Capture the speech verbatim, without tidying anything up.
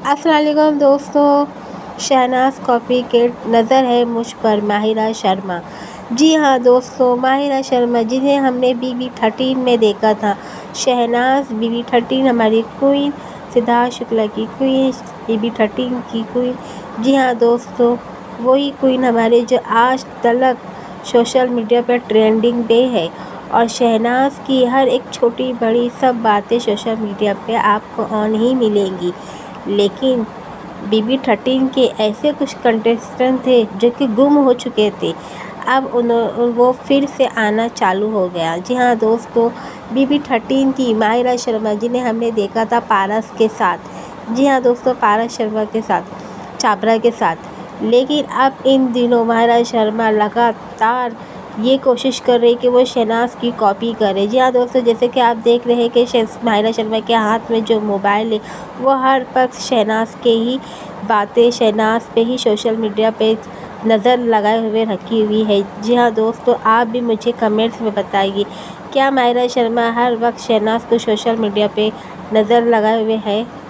अस्सलाम वालेकुम दोस्तों, शहनाज कॉपी के नज़र है मुझ पर माहिरा शर्मा। जी हाँ दोस्तों, माहिरा शर्मा जिन्हें हमने बीबी थर्टीन में देखा था। शहनाज बीबी थर्टीन हमारी क्वीन, सिद्धार्थ शुक्ला की क्वीन, बीबी थर्टीन की क्वीन। जी हाँ दोस्तों, वही क्वीन हमारे जो आज तक सोशल मीडिया पर ट्रेंडिंग पे है। और शहनाज की हर एक छोटी बड़ी सब बातें सोशल मीडिया पे आपको ऑन ही मिलेंगी। लेकिन बीबी थर्टीन के ऐसे कुछ कंटेस्टेंट थे जो कि गुम हो चुके थे, अब उन्होंने वो फिर से आना चालू हो गया। जी हाँ दोस्तों, बीबी थर्टीन की माहिरा शर्मा जिन्हें हमने देखा था पारस के साथ। जी हाँ दोस्तों, पारस शर्मा के साथ, छाबरा के साथ। लेकिन अब इन दिनों माहिरा शर्मा लगातार ये कोशिश कर रही कि वो शहनाज की कॉपी करे। जी हाँ दोस्तों, जैसे कि आप देख रहे हैं कि माहिरा शर्मा के हाथ में जो मोबाइल है वो हर वक्त शहनाज के ही बातें, शहनाज पे ही सोशल मीडिया पे नज़र लगाए हुए रखी हुई है। जी हाँ दोस्तों, आप भी मुझे कमेंट्स में बताइए, क्या माहिरा शर्मा हर वक्त शहनाज को सोशल मीडिया पे नज़र लगाए हुए है?